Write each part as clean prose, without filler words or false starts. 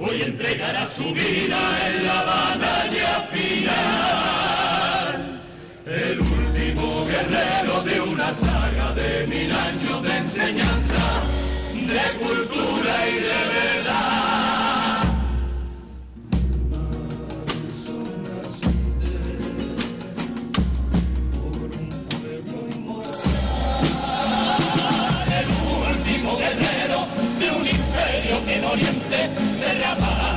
hoy entregará su vida en la batalla final. El último guerrero de una saga de 1000 años de enseñanza, de cultura y de verdad. El último guerrero de un imperio que en Oriente derramaba.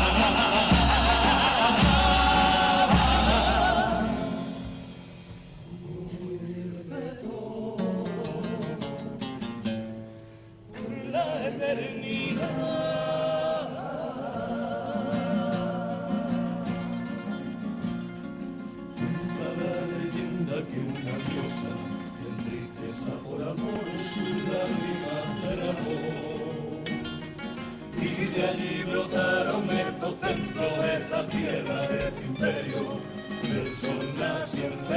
De allí brotaron estos templos de esta tierra, de este imperio del sol naciente.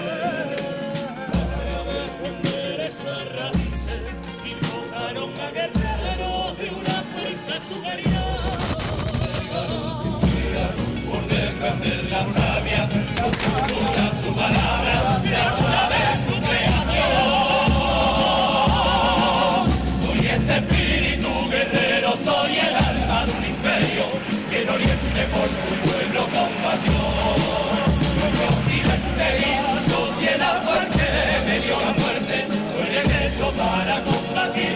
Para defender esas raíces, invocaron a guerreros de una fuerza superior. Llegaron sin vida por defender la sabia, su cultura, su palabra, de alguna vez su creación. Soy ese espíritu guerrero, soy el alma de un imperio que en Oriente por su pueblo combatió. Nuestro occidente y su sociedad fuerte me dio la muerte, fue el regreso para combatir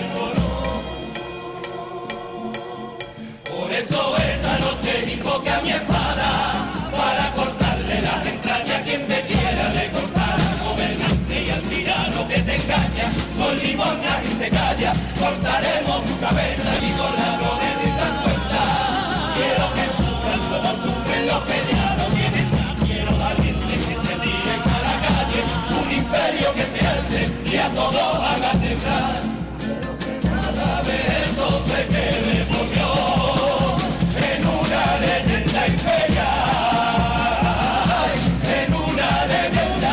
por eso esta noche invoque a mi espada para cortarle las entrañas a quien te quiera recortar. Al gobernante y al tirano que te engaña con limonas y se calla, cortaremos su cabeza y con la no le rindan cuenta. Quiero que sufran como sufren los que ya no tienen nada. Quiero valientes que se tiren a la calle, un imperio que se alce y a todos haga temblar. Pero que nada de esto se quede por Dios en una leyenda imperial, en una leyenda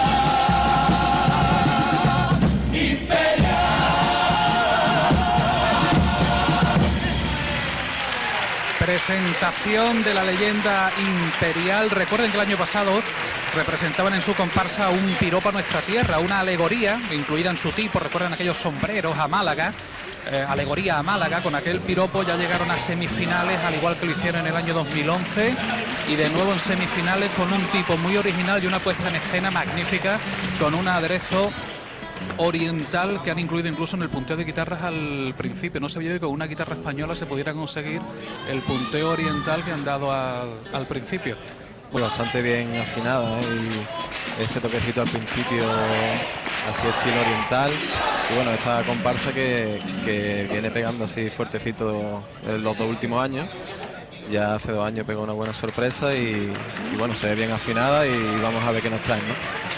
Presentación de la leyenda imperial. Recuerden que el año pasado representaban en su comparsa un piropo a nuestra tierra, una alegoría incluida en su tipo. Recuerdan aquellos sombreros a Málaga, alegoría a Málaga. Con aquel piropo ya llegaron a semifinales, al igual que lo hicieron en el año 2011, y de nuevo en semifinales con un tipo muy original y una puesta en escena magnífica, con un aderezo oriental que han incluido incluso en el punteo de guitarras al principio. No sabía que con una guitarra española se pudiera conseguir el punteo oriental que han dado al principio. Pues bastante bien afinada, y ese toquecito al principio así estilo oriental, y bueno, esta comparsa que viene pegando así fuertecito en los 2 últimos años. Ya hace 2 años pegó una buena sorpresa y bueno, se ve bien afinada, y vamos a ver qué nos traen, ¿no?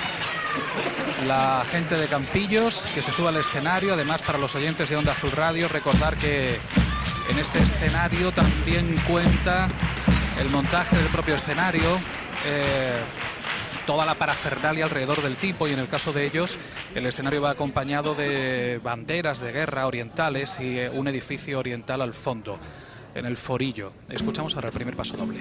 La gente de Campillos que se suba al escenario. Además, para los oyentes de Onda Azul Radio, recordar que en este escenario también cuenta el montaje del propio escenario, toda la parafernalia alrededor del tipo, y en el caso de ellos el escenario va acompañado de banderas de guerra orientales y un edificio oriental al fondo, en el forillo. Escuchamos ahora el primer paso doble.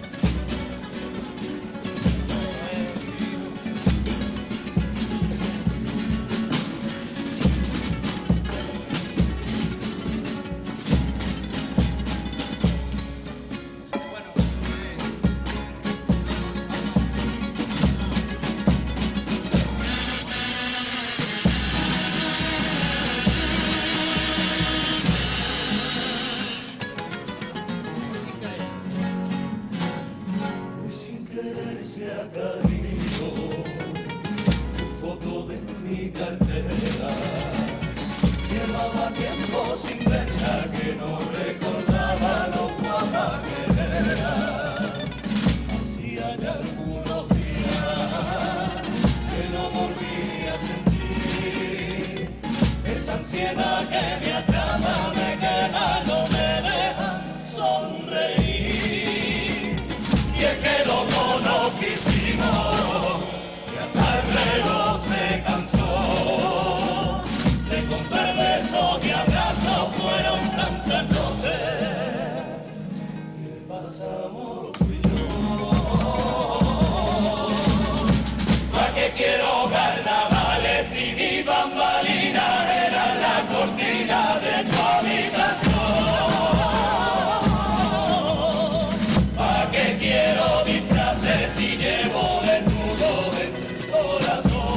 Ansiedad que me atrapa, me queda, no me deja sonreír. Y es que los dos no quisimos pasamos tú y yo. ¿Para qué quiero carnavales si mi bambalina era la cortina de tu habitación? ¿Para qué quiero disfraces si llevo desnudo en tu corazón?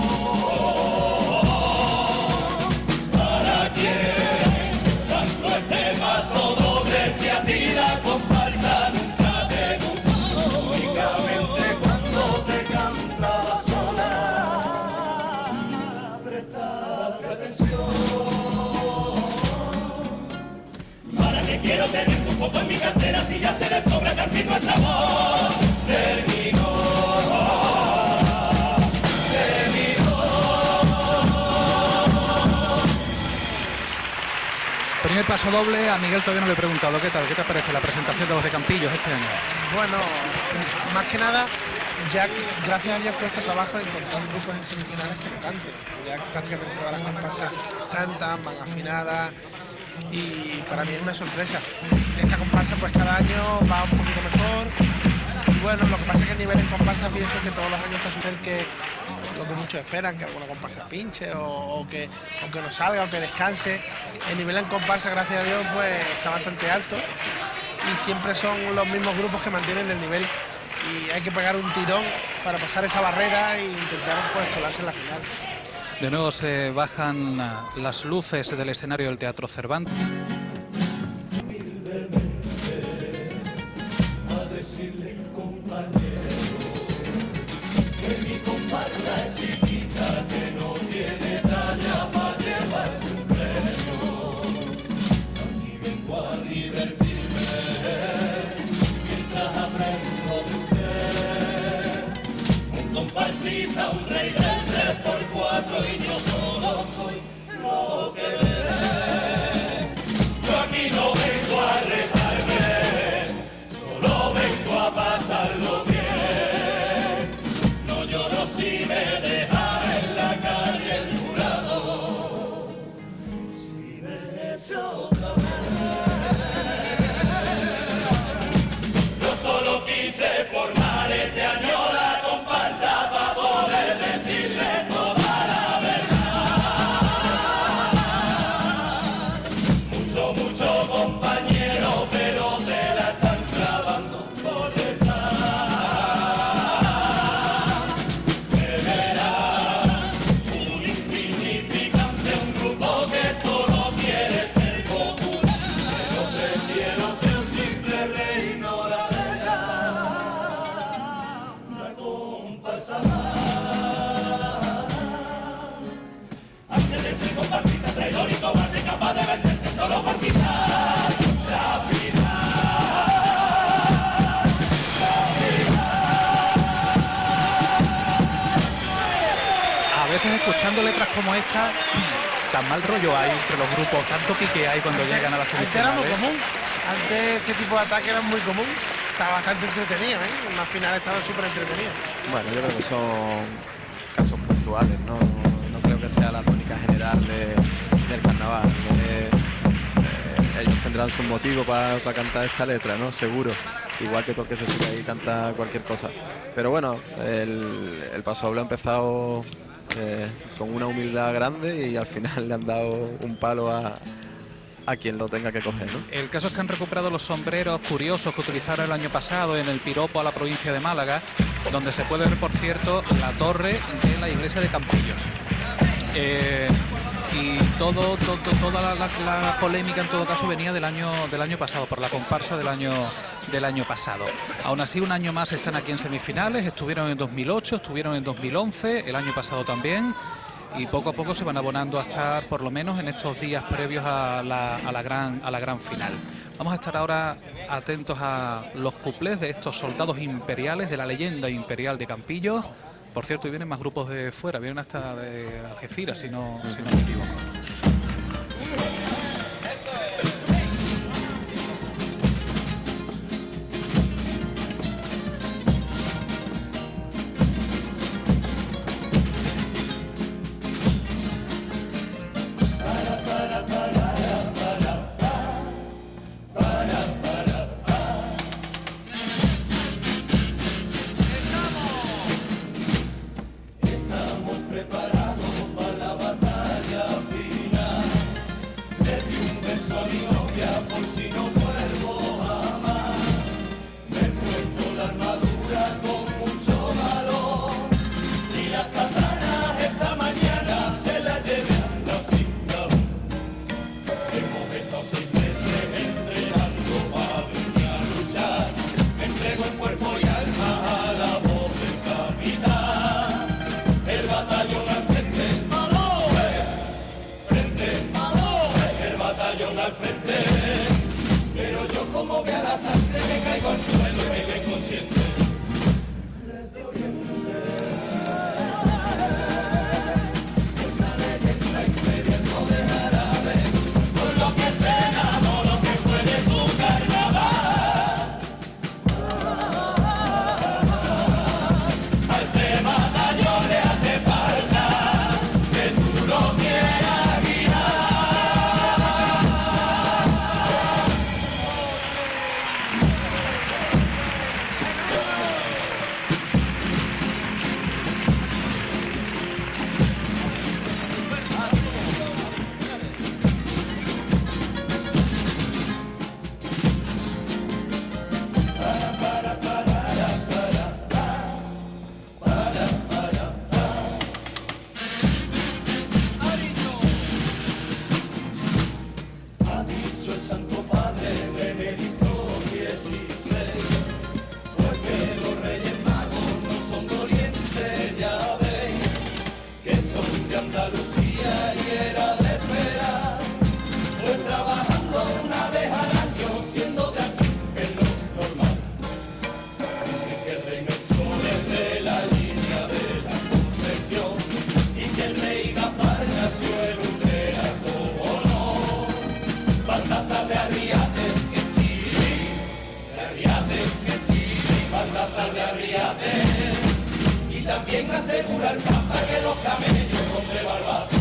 ¿Para quién tanto este paso doble si a ti la comparsa nunca te gustó? Únicamente cuando te cantaba sola, prestaste atención. ¿Para qué quiero tener tu foto en mi cartera si ya sé de sobra que al fin nuestro amor terminó? Primer paso doble, a Miguel todavía no le he preguntado, ¿qué tal? ¿Qué te parece la presentación de los de Campillos este año? Bueno, más que nada, ya gracias a Dios cuesta trabajo encontrar grupos en semifinales que no canten. Ya prácticamente todas las comparsas cantan, van afinadas y para mí es una sorpresa. Esta comparsa pues cada año va un poquito mejor. Y bueno, lo que pasa es que el nivel en comparsa pienso que todos los años está súper que lo que muchos esperan, que alguna comparsa pinche o que no salga o que descanse. El nivel en comparsa, gracias a Dios, pues está bastante alto y siempre son los mismos grupos que mantienen el nivel y hay que pegar un tirón para pasar esa barrera e intentar pues colarse en la final. De nuevo se bajan las luces del escenario del Teatro Cervantes. A decirle, compañero, que mi comparsa es chiquita, que no tiene talla para llevarse un premio. Aquí vengo a divertirme mientras aprendo de usted. Un comparsita, un rey del 3x4 y yo solo soy lo que ve. Yo aquí no vengo a retarme, solo vengo a pasarlo bien. No lloro si me deja en la calle el jurado, si me echo otra vez. Yo solo quise formar este año la comparsa para poder decirle toda la verdad. Mucho compañero, pero te la están clavando por detrás. De veras, un insignificante, un grupo que solo quiere ser popular. Pero prefiero ser un simple rey, no la verdad. La comparsa más. Antes de ser comparsita, traidor y cobarde, capaz de venderse solo por quitar la final. A veces escuchando letras como esta, tan mal rollo hay entre los grupos, tanto pique hay cuando llegan a las Antes era muy semifinales. común, antes este tipo de ataque era muy común, estaba bastante entretenido, ¿eh? En las finales estaban súper entretenidos. Bueno, yo creo que son casos puntuales, no creo que sea la tónica general del carnaval. Ellos tendrán sus motivos para cantar esta letra, ¿no? Seguro. Igual que todo el que se sube ahí y canta cualquier cosa. Pero bueno, el paso doble ha empezado con una humildad grande y al final le han dado un palo a quien lo tenga que coger, ¿no? El caso es que han recuperado los sombreros curiosos que utilizaron el año pasado en el piropo a la provincia de Málaga, donde se puede ver, por cierto, la torre de la iglesia de Campillos. Y toda la polémica en todo caso venía del año pasado, por la comparsa del año pasado. Aún así, un año más están aquí en semifinales, estuvieron en 2008, estuvieron en 2011, el año pasado también, y poco a poco se van abonando a estar por lo menos en estos días previos a la gran final. Vamos a estar ahora atentos a los cuplés de estos soldados imperiales, de la leyenda imperial de Campillos. Por cierto, y vienen más grupos de fuera, vienen hasta de Algeciras, si no me equivoco. rescate, que si falta sal de arriate, y también asegura el papa que los camellos son de Barbate.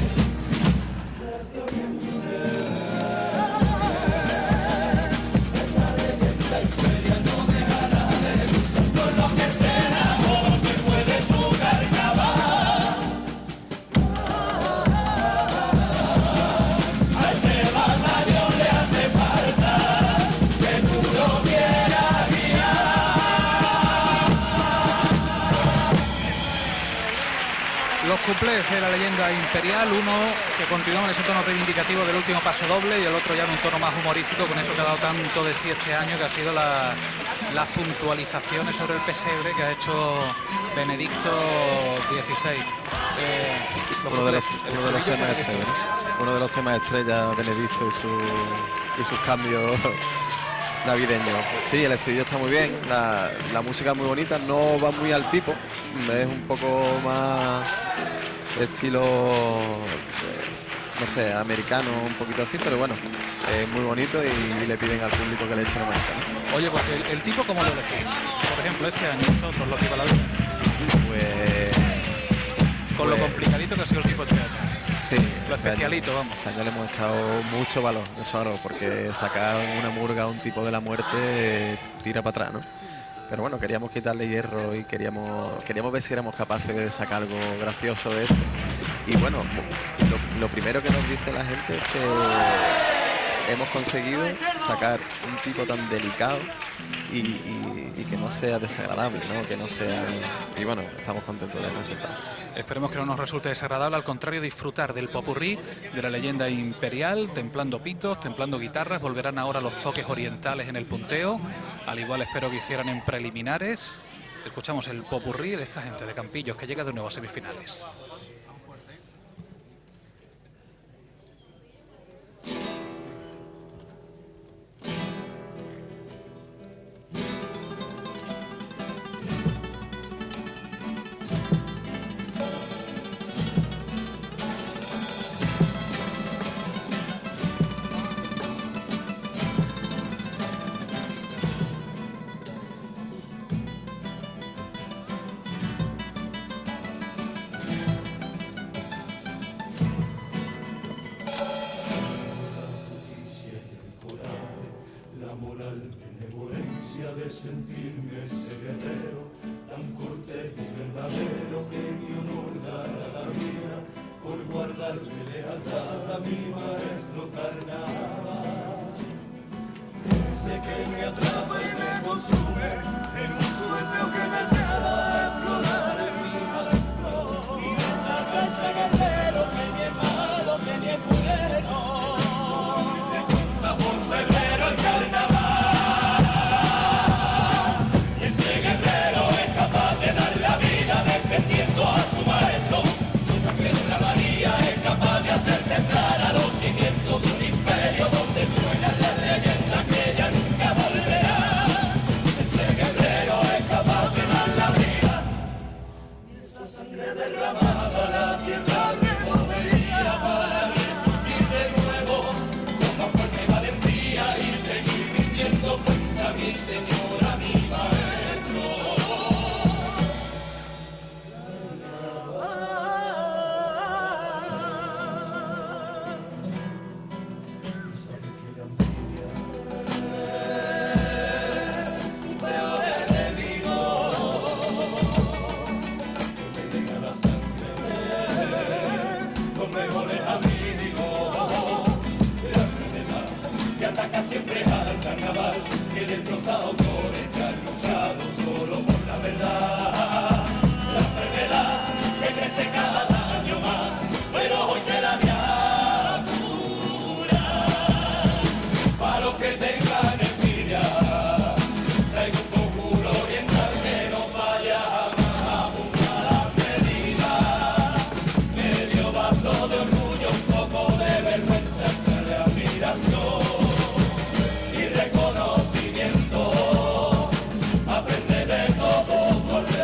Los cuplés de la leyenda imperial, uno que continúa en ese tono reivindicativo del último paso doble y el otro ya en un tono más humorístico, con eso que ha dado tanto de sí este año, que ha sido las puntualizaciones sobre el pesebre que ha hecho Benedicto XVI. Uno de los temas estrellas, Benedicto y sus cambios navideños. Sí, el estribillo está muy bien, la música es muy bonita, no va muy al tipo, es un poco más estilo, no sé, americano, un poquito así, pero bueno, es muy bonito y le piden al público que le eche una manita, ¿no? Oye, pues el tipo, ¿cómo lo elegís? Por ejemplo, este año vosotros, los Pibaladores. Pues... Con lo complicadito que ha sido el tipo este año. Sí, lo especialito, vamos. Este año le hemos echado mucho valor, porque sacar una murga a un tipo de la muerte tira para atrás, ¿no? Pero bueno, queríamos quitarle hierro y queríamos ver si éramos capaces de sacar algo gracioso de esto. Y bueno, lo primero que nos dice la gente es que hemos conseguido sacar un tipo tan delicado y que no sea desagradable, ¿no? Que no sea... Y bueno, estamos contentos del resultado. Esperemos que no nos resulte desagradable, al contrario, disfrutar del popurrí de la leyenda imperial, templando pitos, templando guitarras. Volverán ahora los toques orientales en el punteo, al igual espero que hicieran en preliminares. Escuchamos el popurrí de esta gente de Campillos que llega de nuevo a semifinales. De sentirme ese guerrero tan cortés y verdadero que mi honor dará la vida por guardarle lealtad a mi maestro carnaval. Sé que me atrapa y me consume en un sueño que me lleva a explorar en mi adentro y me saca ese guerrero que ni es malo, que ni es bueno. Me cuenta por febrero el carnaval. Defendiendo a su maestro, su sangre de una María es capaz de hacer temblar a los cimientos de un imperio donde suenan las leyendas que ya nunca volverán. Ese guerrero es capaz de dar la vida y esa sangre derramada la tierra revolvería para resurgir de nuevo con más fuerza y valentía y seguir rindiendo cuenta a mi señora, mi maestro. Siempre al carnaval, que destrozado autores que han luchado solo por la verdad. La enfermedad que crece cada año más, pero hoy te la voy a curar. Para los que tengan envidia, traigo un conjuro oriental que no falla jamás, apunta la medida. Medio vaso de orgullo, un poco de vergüenza, echarle admiración. Reconocimiento, aprende de todo por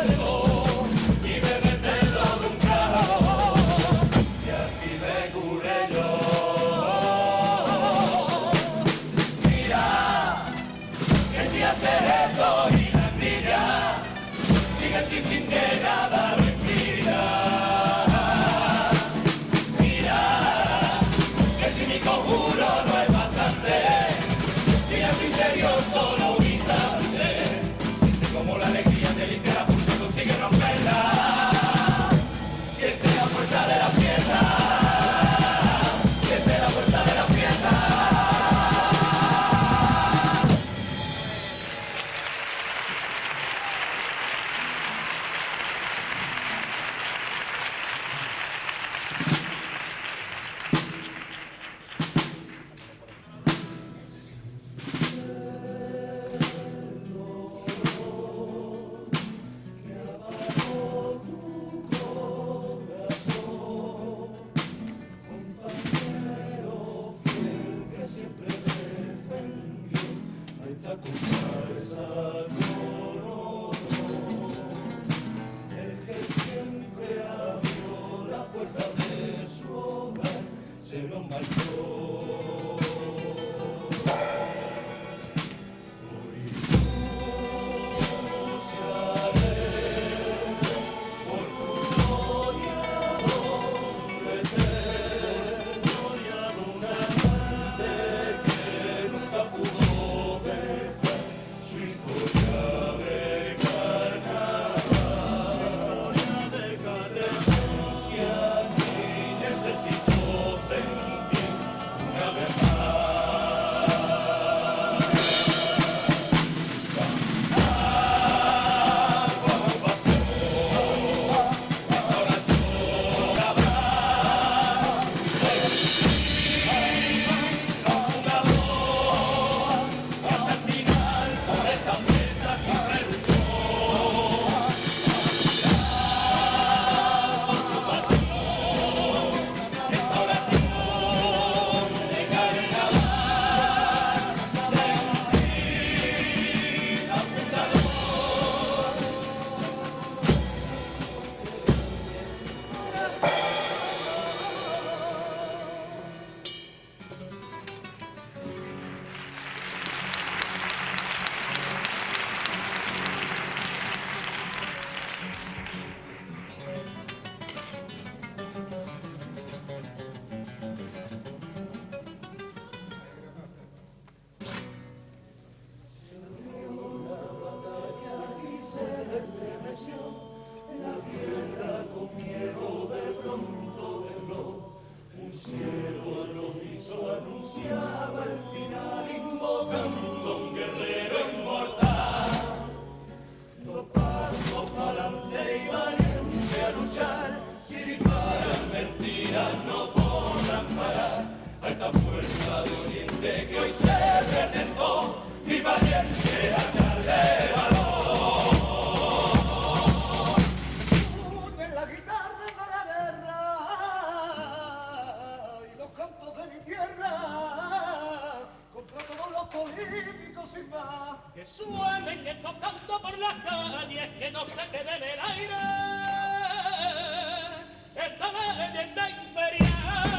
celos y la envidia, sigue en ti sin que nada lo impida. Mira, que si mi conjuro no es bastante, y a tu interior solo un instante, siente como la alegría te limpia la pulsa y consigue romperla. Siente la fuerza de la fiesta, siente la fuerza de la fiesta. Que suenen estos cantos por las calles, que no se quede en el aire esta leyenda imperial.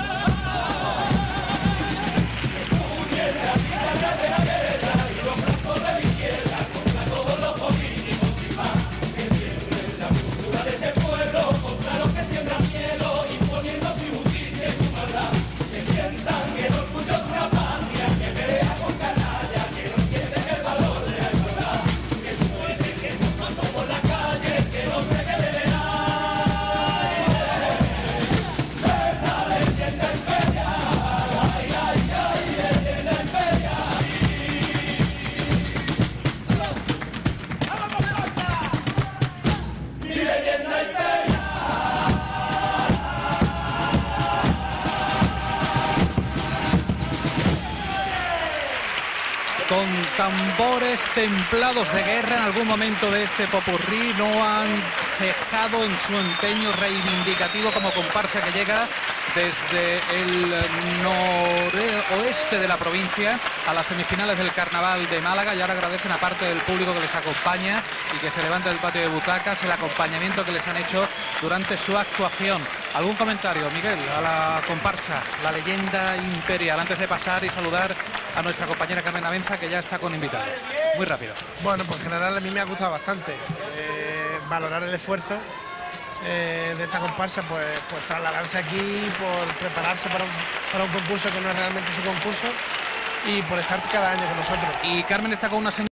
Con tambores templados de guerra en algún momento de este popurrí, no han cejado en su empeño reivindicativo como comparsa que llega desde el noroeste de la provincia a las semifinales del Carnaval de Málaga, y ahora agradecen a parte del público que les acompaña y que se levanta del patio de butacas el acompañamiento que les han hecho durante su actuación. ¿Algún comentario, Miguel, a la comparsa, la leyenda imperial, antes de pasar y saludar a nuestra compañera Carmen Abenza, que ya está con invitados. Muy rápido. Bueno, pues en general a mí me ha gustado bastante valorar el esfuerzo de esta comparsa, pues trasladarse aquí, por prepararse para un concurso que no es realmente su concurso y por estar cada año con nosotros. Y Carmen está con una señora